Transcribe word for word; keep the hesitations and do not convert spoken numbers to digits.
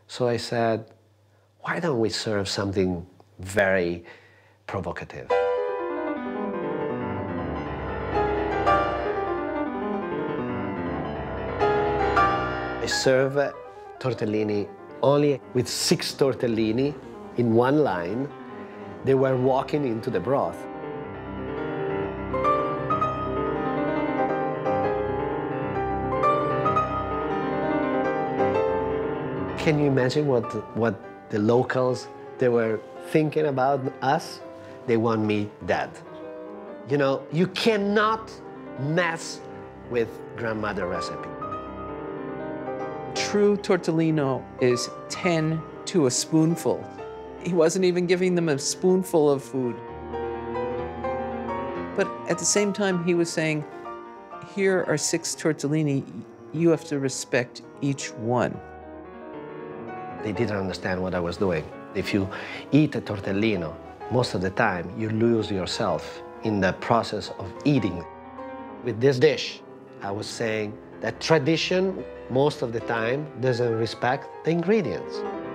So I said, why don't we serve something very provocative? I serve tortellini only with six tortellini in one line. They were walking into the broth. Can you imagine what, what the locals, they were thinking about us? They want me dead. You know, you cannot mess with grandmother recipe. True tortellino is ten to a spoonful. He wasn't even giving them a spoonful of food. But at the same time, he was saying, here are six tortellini, you have to respect each one. They didn't understand what I was doing. If you eat a tortellino, most of the time, you lose yourself in the process of eating. With this dish, I was saying that tradition, most of the time, doesn't respect the ingredients.